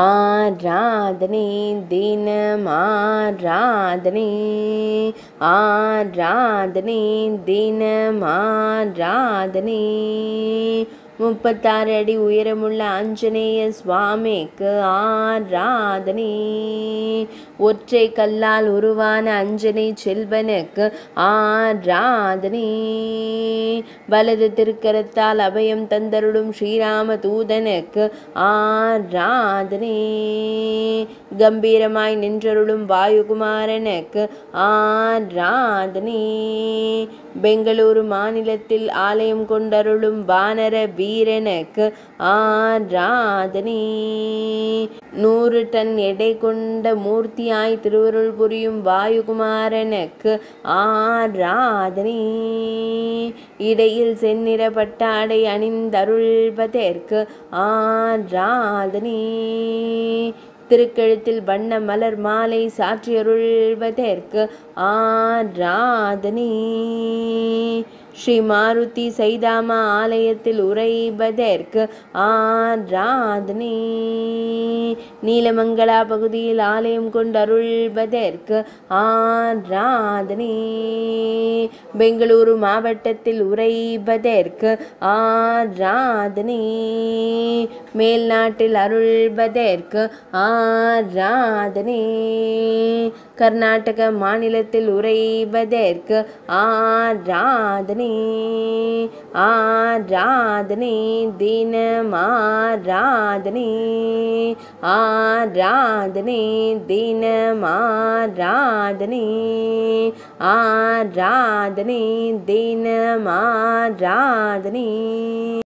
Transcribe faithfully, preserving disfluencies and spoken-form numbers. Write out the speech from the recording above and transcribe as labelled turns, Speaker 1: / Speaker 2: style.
Speaker 1: ஆராதனை தினம் ஆராதனை ஆராதனை தினம் ஆராதனை முப்பத்தாறு அடி உயரமுள்ள ஆஞ்சநேய சுவாமிக்கு ஆராதனை. ஒற்றை கல்லால் உருவான அஞ்சனை செல்வனுக்கு ஆராதனை. வலது திருக்கரத்தால் அபயம் தந்தருடும் ஸ்ரீராம தூதனுக்கு ஆராதனை. கம்பீரமாய் நின்றருளும் வாயுகுமாரனுக்கு ஆராதனை. பெங்களூரு மாநிலத்தில் ஆலயம் கொண்டருளும் வானர வீரனுக்கு ஆராதனை. நூறு டன் எடை கொண்ட மூர்த்தியாய் திருவருள் புரியும் வாயுகுமாரனுக்கு ஆராதனை. இடையில் செந்நிற பட்டாடை அணிந்தருள்வதற்கு ஆராதனை. திருக்கழுத்தில் வண்ண மலர் மாலை சாற்றியருள்வதற்கு ஆராதனை. ஸ்ரீ மாருதி சைதாமா ஆலயத்தில் உறைவதற்கு ஆராதனை. நீலமங்களா பகுதியில் ஆலயம் கொண்டருள்வதற்கு ஆராதனை. பெங்களூரு மாவட்டத்தில் உறைவதற்கு ஆராதனை. மேல்நாட்டில் அருள்வதற்கு ஆராதனை. கர்நாடக மாநிலத்தில் உறைவதற்கு ஆராதனை. ஆராதனை தினம் ஆராதனை ஆராதனை தினம் ஆராதனை ஆராதனை தினம் ஆராதனை.